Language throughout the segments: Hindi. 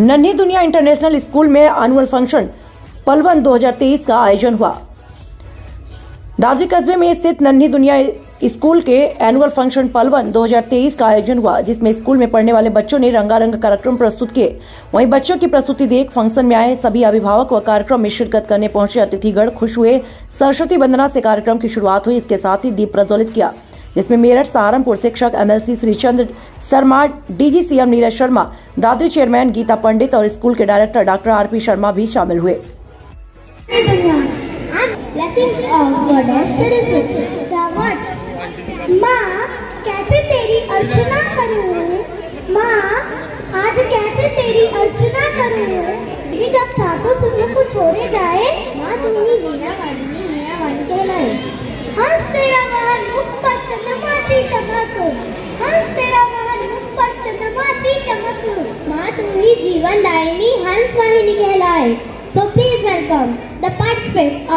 नन्ही दुनिया इंटरनेशनल स्कूल में एनुअल फंक्शन पलवन 2023 का आयोजन हुआ। दादरी कस्बे में स्थित नन्ही दुनिया स्कूल के एनुअल फंक्शन पलवन 2023 का आयोजन हुआ, जिसमें स्कूल में पढ़ने वाले बच्चों ने रंगारंग कार्यक्रम प्रस्तुत किए। वहीं बच्चों की प्रस्तुति देख फंक्शन में आए सभी अभिभावक व कार्यक्रम में शिरकत करने पहुंचे अतिथिगण खुश हुए। सरस्वती वंदना से कार्यक्रम की शुरुआत हुई। इसके साथ ही दीप प्रज्वलित किया, जिसमें मेरठ सहारनपुर शिक्षक MLC Shrichandra Sharma, DG CM Neeraj Sharma, Dadri chairman Geeta Pandit और स्कूल के डायरेक्टर डॉक्टर RP शर्मा भी शामिल हुए। माँ कैसे तेरी अर्चना करूं, माँ आज कैसे तेरी अर्चना करूं। जब सातों सुर को छोड़े जाए, माँ तू ही वीणा वाणी कहलाए। हंस तेरा महल मुख पर चंद्रमा सी चमक, हंस तेरा महल मुख पर चंद्रमा सी चमक। माँ तू ही जीवन दायिनी हंस वाहिनी कहलाए। So please welcome the participants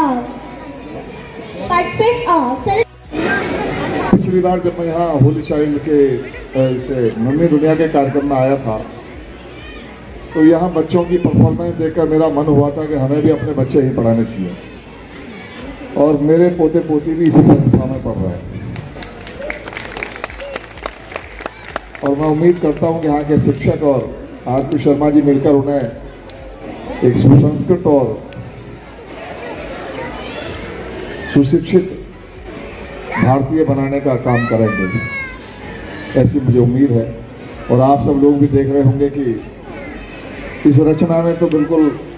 of पिछली बार जब मैं यहाँ होली चाइल्ड के इसे नन्ही दुनिया के कार्यक्रम में आया था, तो यहाँ बच्चों की परफॉर्मेंस देखकर मेरा मन हुआ था कि हमें भी अपने बच्चे ही पढ़ाने चाहिए, और मेरे पोते पोती भी इसी संस्था में पढ़ रहे हैं। और मैं उम्मीद करता हूँ कि यहाँ के शिक्षक और RP शर्मा जी मिलकर उन्हें एक सुसंस्कृत और सुशिक्षित भारतीय बनाने का काम करेंगे, ऐसी मुझे उम्मीद है। और आप सब लोग भी देख रहे होंगे कि इस रचना में तो बिल्कुल